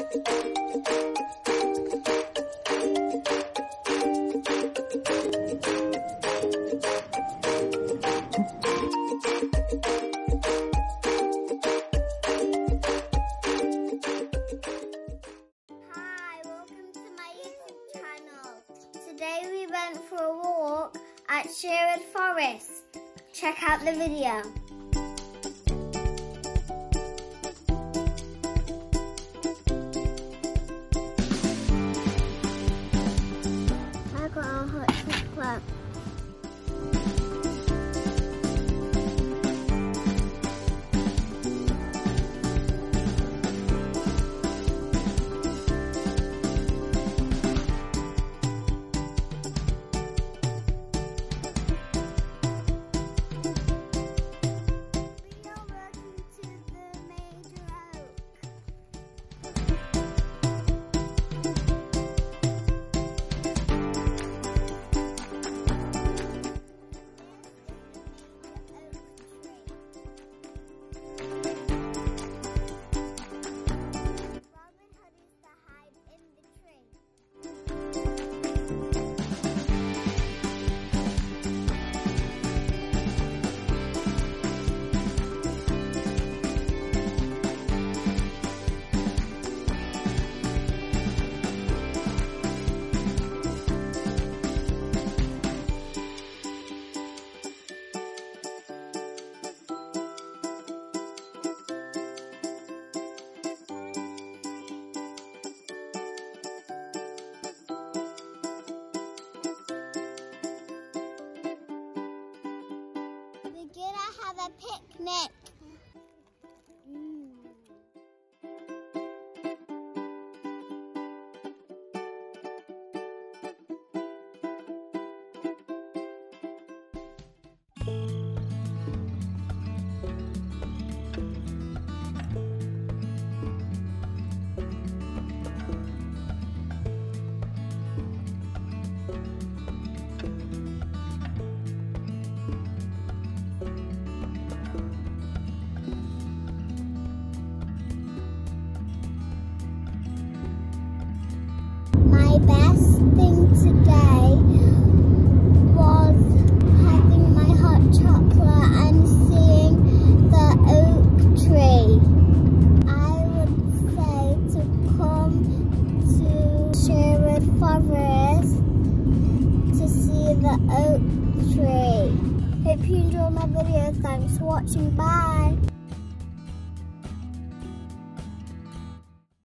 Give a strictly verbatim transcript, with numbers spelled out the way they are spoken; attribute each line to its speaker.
Speaker 1: Today we went for a walk at Sherwood Forest. Check out the video. I got a hot chocolate. We're gonna have a picnic. Mm. My best thing today was having my hot chocolate and seeing the oak tree. I would say to come to Sherwood Forest to see the oak tree. Hope you enjoyed my video. Thanks for watching. Bye.